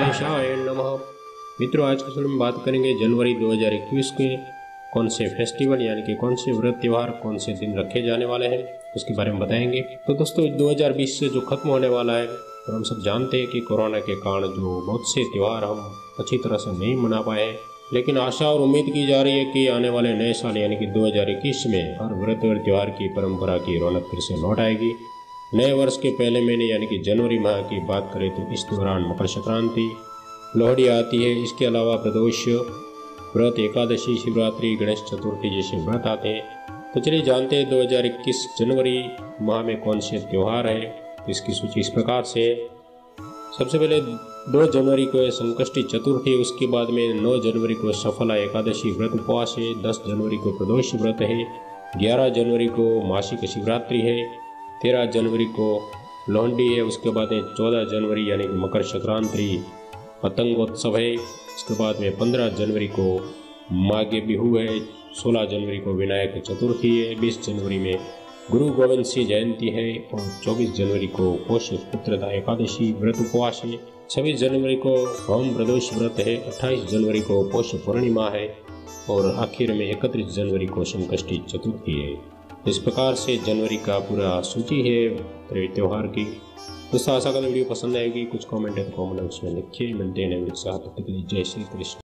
गणेशाय नमः। मित्रों, आज के समय में बात करेंगे जनवरी 2021 के कौन से फेस्टिवल यानी कि कौन से व्रत त्यौहार कौन से दिन रखे जाने वाले हैं उसके बारे में बताएंगे। तो दोस्तों, 2020 से जो खत्म होने वाला है, और हम सब जानते हैं कि कोरोना के कारण जो बहुत से त्यौहार हम अच्छी तरह से नहीं मना पाए हैं, लेकिन आशा और उम्मीद की जा रही है कि आने वाले नए साल यानी कि 2021 में हर व्रत और त्यौहार की परंपरा की रौनक फिर से लौट आएगी। नए वर्ष के पहले महीने यानी कि जनवरी माह की बात करें तो इस दौरान मकर संक्रांति, लोहड़ी आती है। इसके अलावा प्रदोष व्रत, एकादशी, शिवरात्रि, गणेश चतुर्थी जैसे व्रत आते हैं। तो चलिए जानते हैं 2021 जनवरी माह में कौन से त्यौहार हैं। इसकी सूची इस प्रकार से है। सबसे पहले 2 जनवरी को है संकष्टी चतुर्थी, उसके बाद में 9 जनवरी को सफला एकादशी व्रत उपवास है, 10 जनवरी को प्रदोष व्रत है, 11 जनवरी को मासिक शिवरात्रि है, 13 जनवरी को लोहड़ी है, उसके बाद में 14 जनवरी यानी कि मकर संक्रांति पतंगोत्सव है, उसके बाद में 15 जनवरी को माघे बिहू है, 16 जनवरी को विनायक चतुर्थी है, 20 जनवरी में गुरु गोविंद सिंह जयंती है और 24 जनवरी को पौष पुत्रदा एकादशी व्रत उपवास है, 26 जनवरी को होम प्रदोष व्रत है, 28 जनवरी को पौष पूर्णिमा है और आखिर में 31 जनवरी को संकष्टी चतुर्थी है। इस प्रकार से जनवरी का पूरा सूची है त्यौहार की। दोस्तों, आशा करता वीडियो पसंद आएगी। कुछ कमेंट है तो कमेंट उसमें लिखिए। मिलते हैं नए वीडियो के साथ। तब तक के लिए जय श्री कृष्ण।